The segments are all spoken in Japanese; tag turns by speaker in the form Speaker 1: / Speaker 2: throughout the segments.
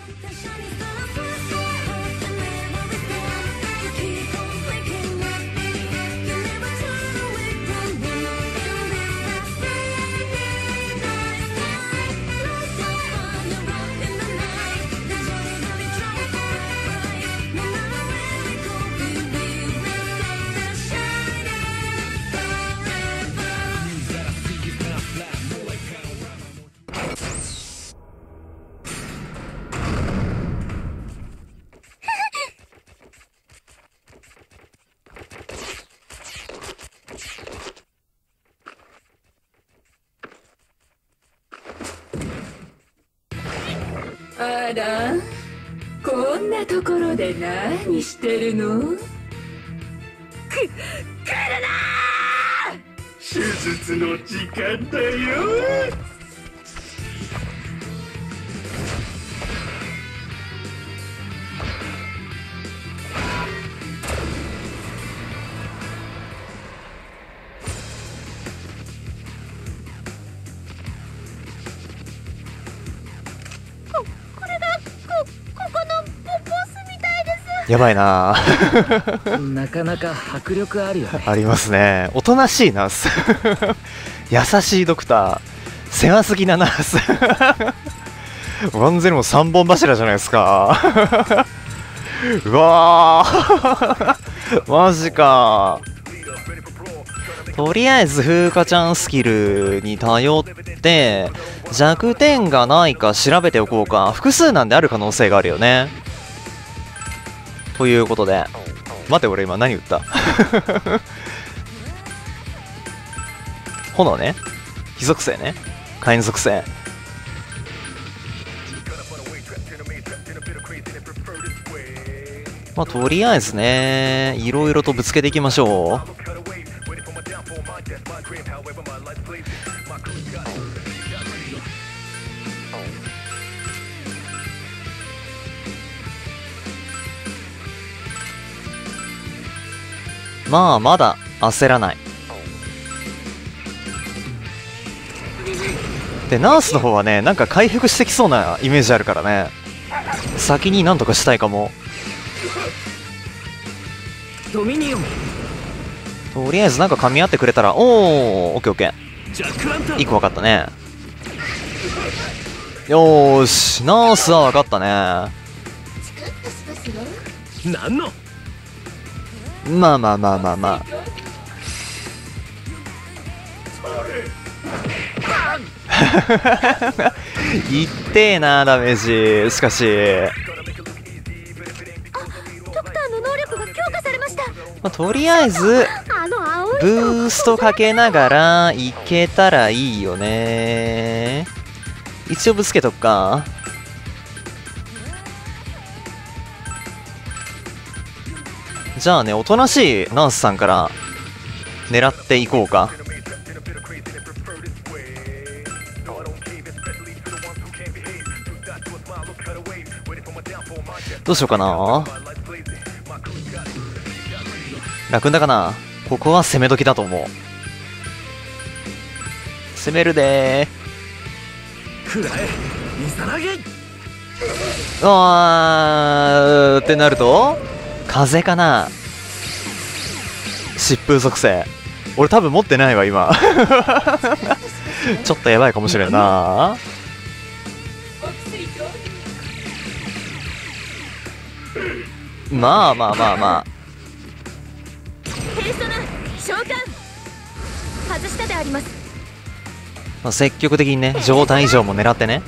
Speaker 1: あら、こんなところで何してるの？来るな！
Speaker 2: 手術の時間だよ。
Speaker 3: やばいな
Speaker 4: なかなか迫力あるよね。
Speaker 3: ありますね。おとなしいナース優しいドクター、狭すぎなナース完全にもう3本柱じゃないですかうわーマジか。とりあえず風花ちゃんスキルに頼って弱点がないか調べておこうか。複数なんである可能性があるよね。ということで、待て、俺今何打った炎ね、火属性ね、火炎属性。まあとりあえずね、いろいろとぶつけていきましょう。まあまだ焦らない。でナースの方はね、なんか回復してきそうなイメージあるからね、先になんとかしたいかも。
Speaker 4: ドミニオン。
Speaker 3: とりあえずなんか噛み合ってくれたら、おー、オッケーオッケー、1個分かったね。よーし、ナースは分かったね。
Speaker 4: なんの
Speaker 3: まあまあまあまあまあいってえなダメージ。しかし
Speaker 5: ドクターの能力が強化されました。
Speaker 3: まあ、とりあえずブーストかけながらいけたらいいよね。一応ぶつけとくか。じゃあね、おとなしいナースさんから狙っていこうか。どうしようかな。楽んだかな。ここは攻め時だと思う。攻めるでー。
Speaker 4: くらえイザナゲ。
Speaker 3: ってなると風かな。疾風属性俺多分持ってないわ今ちょっとやばいかもしれんな。まあまあまあまあ、
Speaker 5: ペルソナ召喚外したであります。
Speaker 3: まあ、積極的にね、状態以上も狙ってね。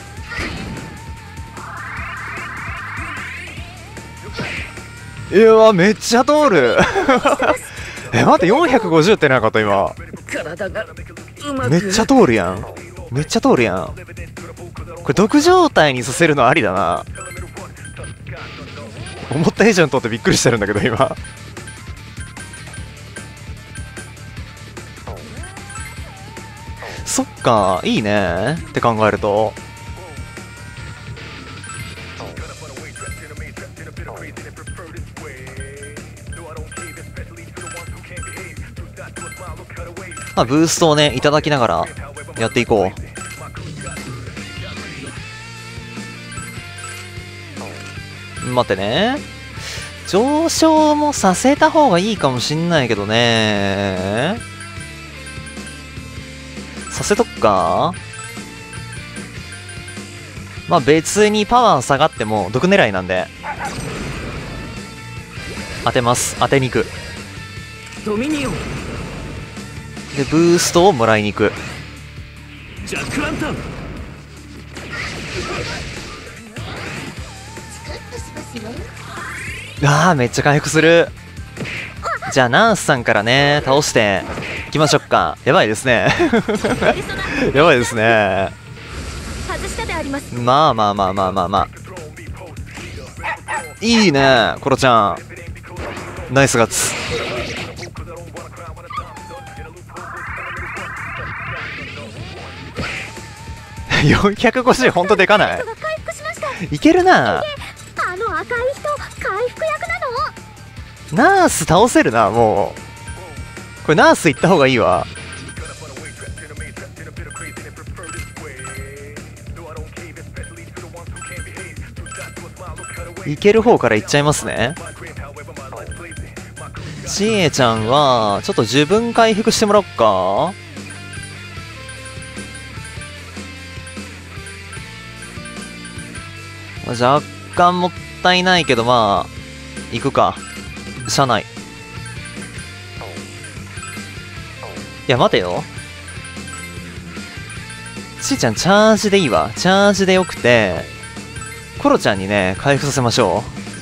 Speaker 3: いやめっちゃ通る待って450ってなかった今。
Speaker 4: 体がうまく
Speaker 3: めっちゃ通るやん。めっちゃ通るやん。これ毒状態にさせるのありだな。思った以上に通ってびっくりしてるんだけど今そっか、いいねって考えると。まあブーストをねいただきながらやっていこう。 待ってね。上昇もさせた方がいいかもしんないけどね。させとくか。まあ別にパワー下がっても毒狙いなんで当てます。当てに行く。
Speaker 4: ドミニオン。
Speaker 3: でブーストをもらいに行く。
Speaker 4: ジャックランタン。
Speaker 3: あーめっちゃ回復する。じゃあナースさんからね倒していきましょうか。やばいですねやばいですね。
Speaker 5: 外したであります。
Speaker 3: まあまあまあまあまあまあいいねコロちゃん、ナイスガッツ。450ほんとでかない。
Speaker 5: 回復しました。
Speaker 3: いけるな。
Speaker 5: あの赤い人、回復役なの？
Speaker 3: ナース倒せるな。もうこれナース行った方がいいわ。いける方から行っちゃいますね。ちえちゃんはちょっと自分回復してもらおっか。若干もったいないけどまあ行くか。車内。いや待てよ、ちーちゃんチャージでいいわ。チャージでよくてコロちゃんにね回復させましょ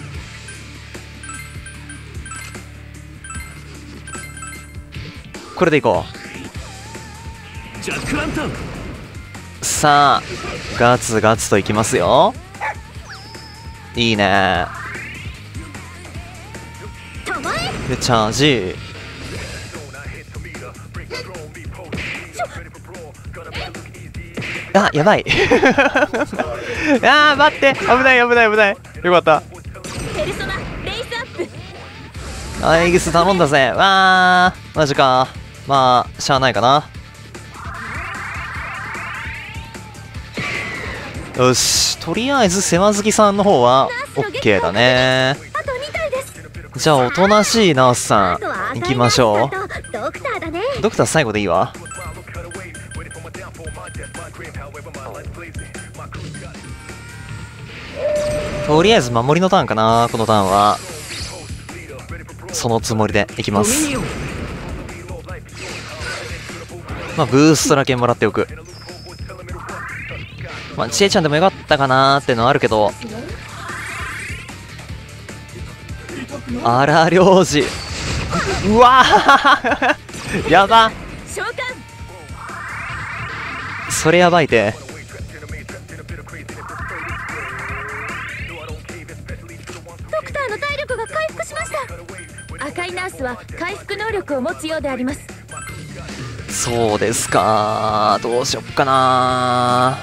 Speaker 3: う。これでいこ
Speaker 4: ジャックランタン。
Speaker 3: う。さあガツガツといきますよ。いいね。でチャージ。あやばいあー待って、危ない危ない危ない。よかった。
Speaker 5: ペルソナレイスアップ。
Speaker 3: アイギス頼んだぜ。わーマジか。まあしゃあないかな。よし、とりあえず世話好きさんの方は OK だね。
Speaker 5: あと2体です。
Speaker 3: じゃあおとなしいナースさん行きましょう。
Speaker 5: ドクターだね。
Speaker 3: ドクター最後でいいわ。とりあえず守りのターンかな。このターンはそのつもりでいきます。まあブーストだけもらっておく。まあちえちゃんでもよかったかなーってのはあるけど、あら領事うわーやば、
Speaker 5: 召喚。
Speaker 3: それやばいて。
Speaker 5: ドクターの体力が回復しました。赤いナースは回復能力を持つようであります。
Speaker 3: そうですか。どうしよっかな。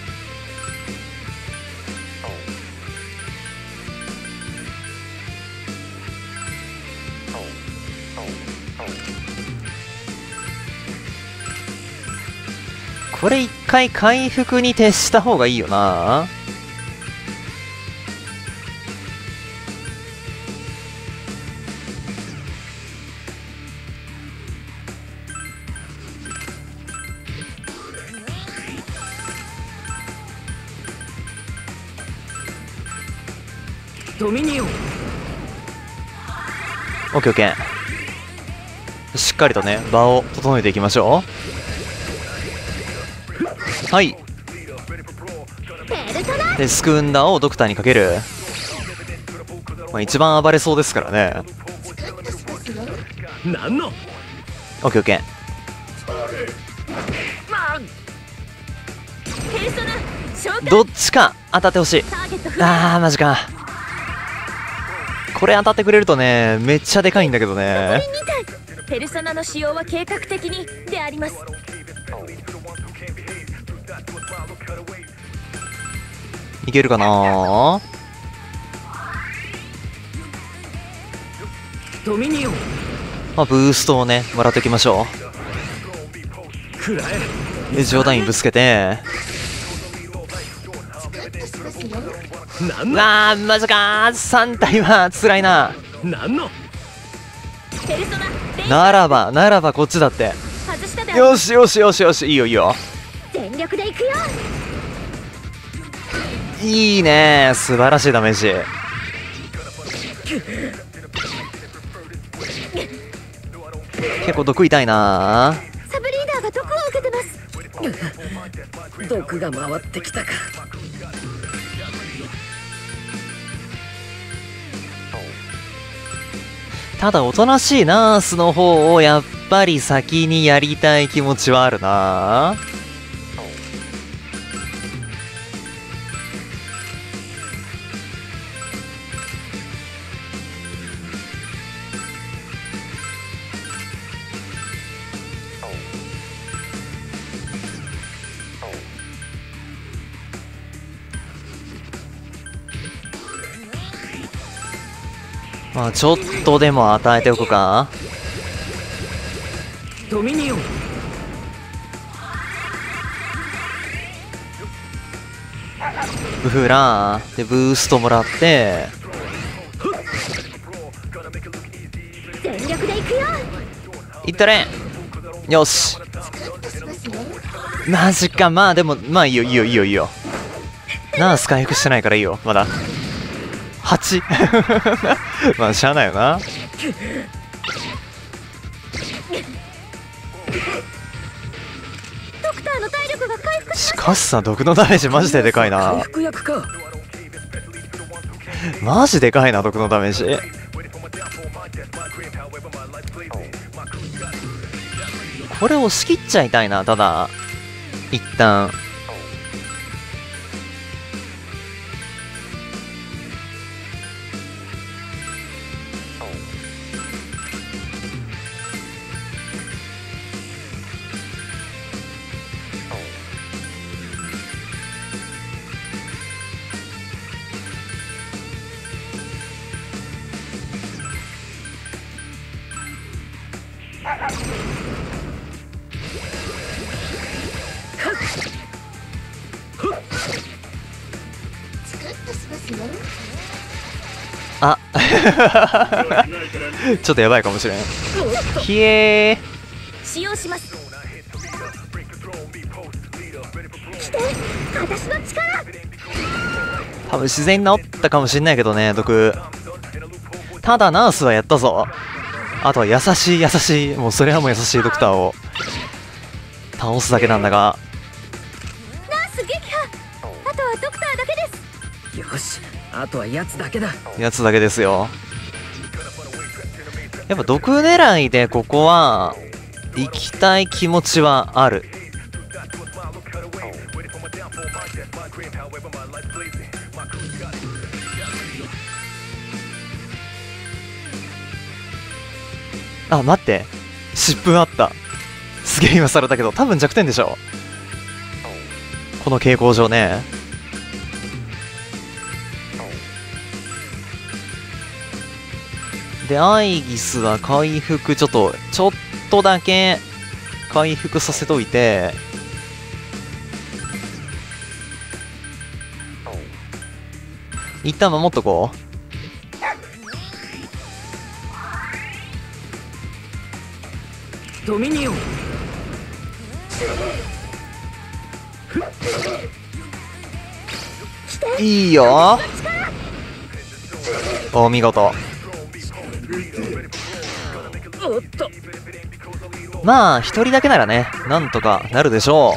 Speaker 3: これ一回回復に徹した方がいいよな。
Speaker 4: ドミニオン。
Speaker 3: オッケーオッケー。しっかりとね場を整えていきましょう。はい。でスクーンダーをドクターにかける。まあ、一番暴れそうですからね。
Speaker 4: なんの。
Speaker 3: オッケーオッケー。
Speaker 5: ペルソナ召喚。
Speaker 3: どっちか当たってほしい。
Speaker 5: ターゲット不明。
Speaker 3: あーマジか。これ当たってくれるとねめっちゃでかいんだけどね。
Speaker 5: ペルソナの使用は計画的にであります。
Speaker 3: いけるかな。
Speaker 4: ドミニオン。
Speaker 3: まあブーストをねもらっておきましょ
Speaker 4: くらえ。
Speaker 3: う。でジョーダインぶつけて
Speaker 4: なんの
Speaker 3: わあマジかー、3体は辛いな。
Speaker 4: なんの
Speaker 5: ペルソナレイ
Speaker 3: ならばこっちだって。
Speaker 5: 外したで。
Speaker 3: よしよしよしよし、いいよいいよ。
Speaker 5: 全力でいくよ。
Speaker 3: いいねー、素晴らしいダメージ。結構毒痛いなー。
Speaker 5: サブリーダーが毒を受けてます。
Speaker 4: 毒が回ってきたか。
Speaker 3: ただおとなしいナースの方をやっぱり先にやりたい気持ちはあるな。まあちょっとでも与えておくか。
Speaker 4: ドミニオン。
Speaker 3: ブフラーでブーストもらって、
Speaker 5: 全力でいくよ。
Speaker 3: いったれ。よしマジか。まあでもまあいいよいいよいいよいいよ。ナース回復してないからいいよ。まだ8 まあしゃあないよな。
Speaker 5: ドクターの体力が回復し
Speaker 3: しかしさ、毒のダメージマジででかい
Speaker 4: 回
Speaker 3: な。
Speaker 4: 復薬か。
Speaker 3: マジでかいな、毒のダメージ。これ押し切っちゃいたいな。ただ一旦あちょっとやばいかもしれん。ひえ
Speaker 5: 使用します。来て、私の力。
Speaker 3: 多分自然に治ったかもしんないけどね、毒。ただナースはやったぞ。あとは優しい、もうそれはもう優しいドクターを倒すだけなんだが。
Speaker 5: ナース撃破。あとはドクターだけです。
Speaker 4: よし、あとはやつだけだ。
Speaker 3: やつだけですよ。やっぱ毒狙いでここは行きたい気持ちはある。あ、待って、疾風あった。すげえ今されたけど、多分弱点でしょ、この傾向上ね。でアイギスは回復ちょっとだけ回復させといて、一旦守っとこう。
Speaker 4: ドミニオン。
Speaker 3: いいよ、お見事。
Speaker 4: おっと、
Speaker 3: まあ一人だけならね、なんとかなるでしょ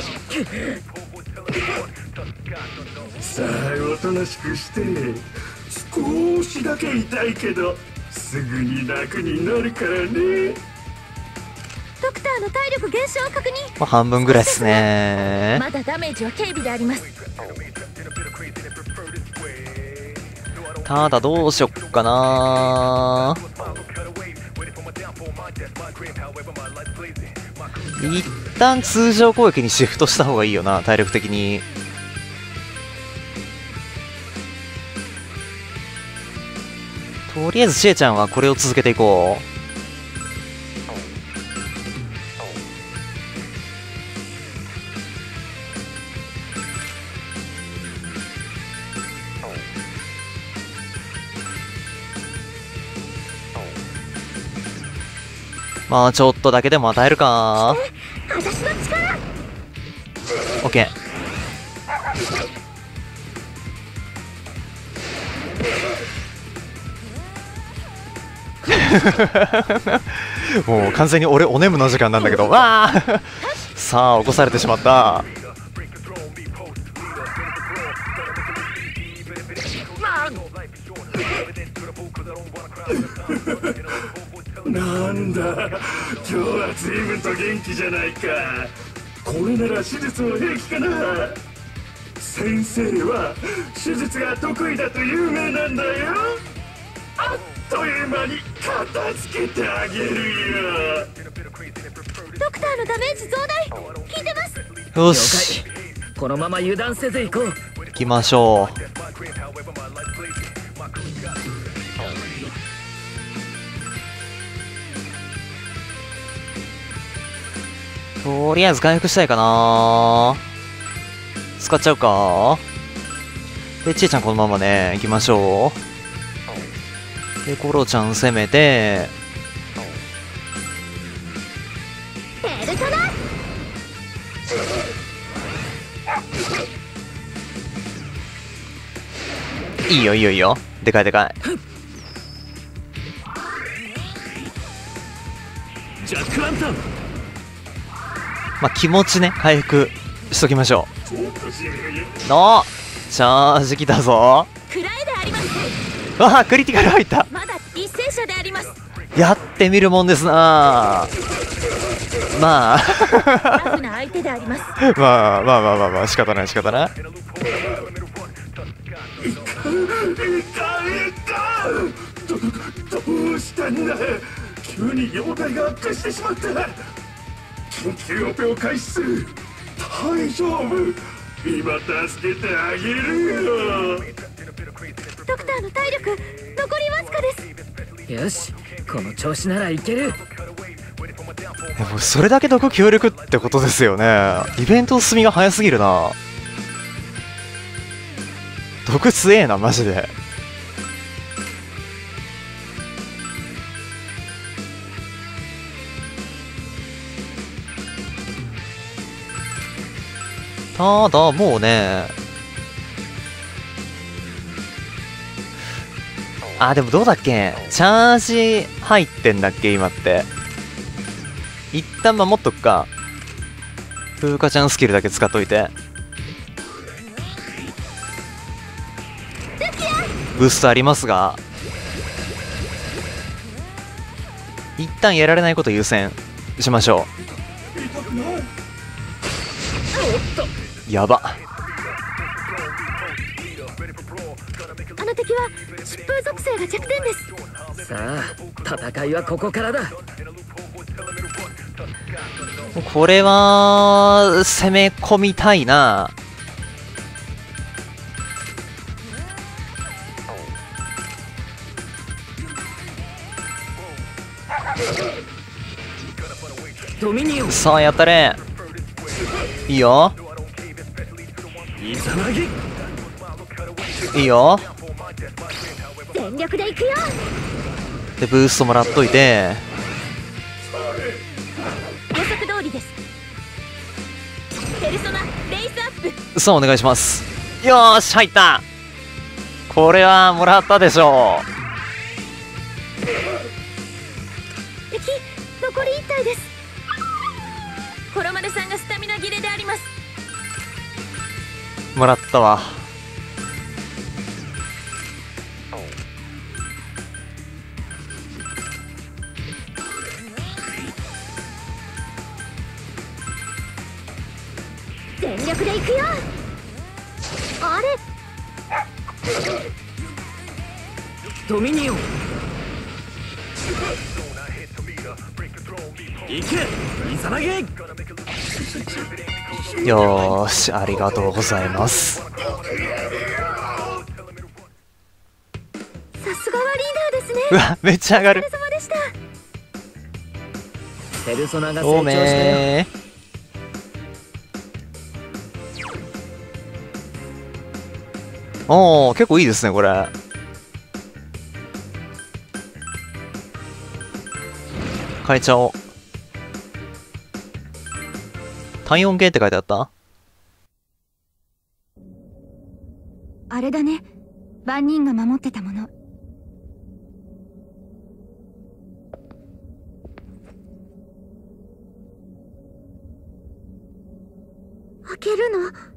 Speaker 2: さあおとなしくして。少しだけ痛いけどすぐに楽になるからね。
Speaker 5: ドクターの体力減少を確認。
Speaker 3: う。まあ半分ぐらいっすね。
Speaker 5: まだダメージは軽微であります。
Speaker 3: ただどうしよっかな。一旦通常攻撃にシフトした方がいいよな、体力的に。とりあえずシエちゃんはこれを続けていこう。 まあちょっとだけでも与えるか。
Speaker 5: 私の力。
Speaker 3: オッケー。もう完全に俺お眠の時間なんだけど、わあさあ起こされてしまった。
Speaker 2: なんだ、今日は随分と元気じゃないか。これなら手術も平気かな。先生は手術が得意だと有名なんだよ。あっという間に片付けてあげるよ。
Speaker 5: ドクターのダメージ増大効いてます。
Speaker 3: よし、
Speaker 4: このまま油断せず行こう。
Speaker 3: 行きましょう。とりあえず回復したいかな。使っちゃうか。で、ちえちゃんこのままね、行きましょう。で、コロちゃん攻めて、
Speaker 5: ペルソナ。
Speaker 3: いいよいいよいいよ。でかいでかい。
Speaker 4: ジャックランタン。
Speaker 3: まあ、気持ちね、回復しときましょ
Speaker 2: ちょっと渋い。
Speaker 3: う。チャージきたぞ。
Speaker 5: くらえであります。
Speaker 3: わあ、クリティカル入った。
Speaker 5: まだ一戦車であります。
Speaker 3: やってみるもんですな。まあ
Speaker 5: ラフな相手であります。
Speaker 3: まあまあまあまあまあ、仕方ない仕方ない。
Speaker 2: どうしたんだ。急に容体が悪化してしまった。緊急オペを開始する。大丈夫、今助けてあげるよ。
Speaker 5: ドクターの体力残りわずかです。
Speaker 4: よし、この調子ならいける。
Speaker 3: でもそれだけ毒強力ってことですよね。イベント進みが早すぎるな。毒強えなマジで。ただもうね、あ、でもどうだっけ、チャージ入ってんだっけ今って。一旦守っとくか。風花ちゃんスキルだけ使っといて。ブーストありますが、一旦やられないこと優先しましょう。やば。
Speaker 5: あの敵は疾風属性が弱点です。
Speaker 4: さあ、戦いはここからだ。
Speaker 3: これは攻め込みたいな。
Speaker 4: ドミニオン。
Speaker 3: さあやったれ。いいよ
Speaker 4: イザナギ。
Speaker 3: いいよ。
Speaker 5: 全力で行くよ。
Speaker 3: でブーストもらっといて。
Speaker 5: 予測通りです。ペルソナレイスアップ。
Speaker 3: さあお願いします。よーし入った。これはもらったでしょ
Speaker 5: 敵残り1体です。コロマルさんがスタミナ切れであります。
Speaker 3: う。もらったわ。
Speaker 5: 全力で行くよ。あれ、
Speaker 4: ドミニオン。行けイザナギ。
Speaker 3: よーしありがとうございます。
Speaker 5: さすがはリーダーですね。
Speaker 3: うわめっちゃ上がる。
Speaker 5: お疲れ様でした。
Speaker 4: ペルソナが成
Speaker 3: お
Speaker 4: 長したよ。
Speaker 3: めー。おー結構いいですねこれ。変えちゃおう。 体温計って書いてあった？
Speaker 5: あれだね、万人が守ってたもの。開けるの？